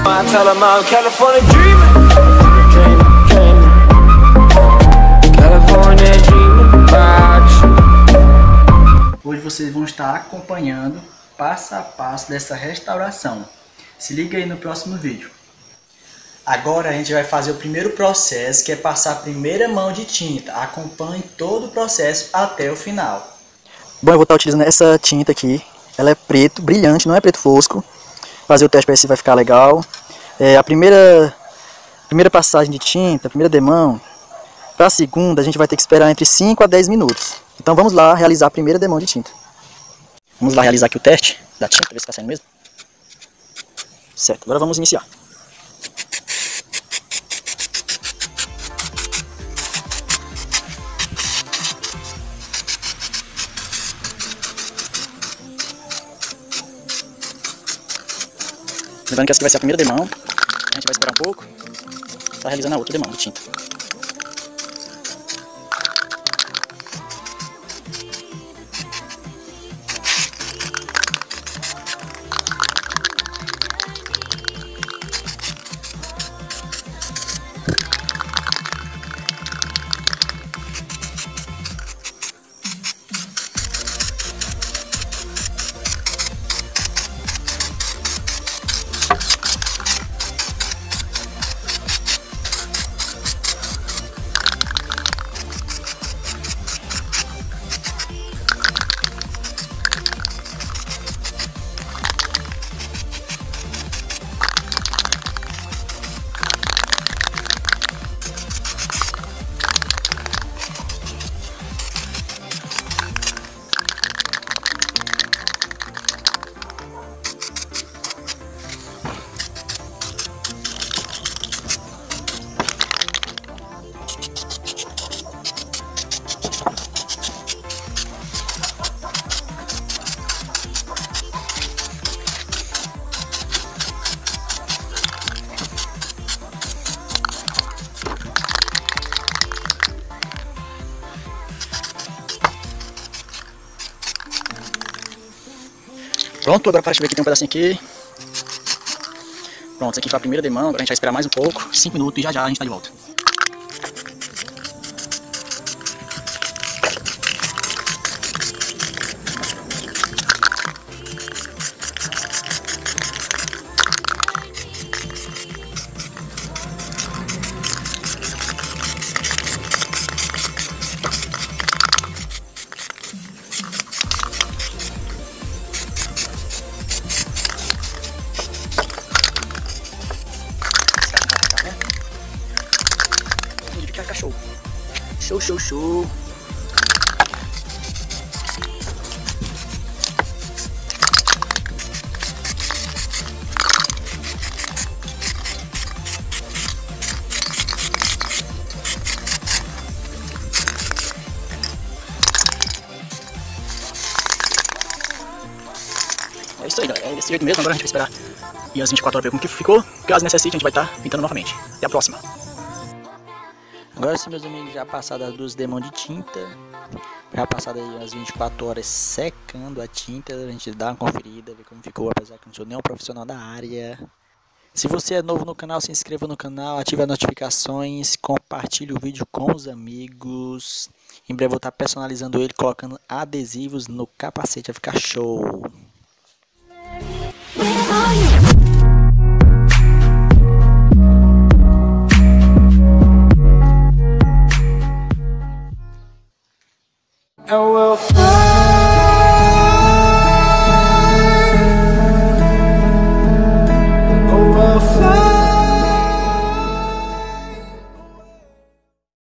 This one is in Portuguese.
I tell them I'm California dreaming, California dreaming about you. Hoje vocês vão estar acompanhando passo a passo dessa restauração. Se liga aí no próximo vídeo. Agora a gente vai fazer o primeiro processo, que é passar a primeira mão de tinta. Acompanhe todo o processo até o final. Bom, eu vou estar utilizando essa tinta aqui. Ela é preto, brilhante, não é preto fosco. Fazer o teste para ver se vai ficar legal. A primeira passagem de tinta, a primeira demão, para a segunda a gente vai ter que esperar entre 5 a 10 minutos. Então vamos lá realizar a primeira demão de tinta. Vamos lá realizar aqui o teste da tinta, para ver se está saindo mesmo. Certo, agora vamos iniciar. Lembrando que essa aqui vai ser a primeira demão, a gente vai esperar um pouco, está realizando a outra demão de tinta. Pronto, agora para ver que tem um pedacinho aqui. Pronto, essa aqui foi a primeira demão, agora a gente vai esperar mais um pouco, 5 minutos e já já a gente está de volta. Show. Show, show, show. É isso aí, galera. É desse jeito mesmo. Agora a gente vai esperar e às 24 horas ver como que ficou. Caso necessite, a gente vai estar pintando novamente. Até a próxima. Agora sim, meus amigos, já passadas as 2 demãos de tinta, já passadas aí as 24 horas secando a tinta, a gente dá uma conferida, ver como ficou, apesar que eu não sou nenhum profissional da área. Se você é novo no canal, se inscreva no canal, ative as notificações, compartilhe o vídeo com os amigos. Em breve eu vou estar personalizando ele, colocando adesivos no capacete, vai ficar show! And we'll fly, oh, we'll fly.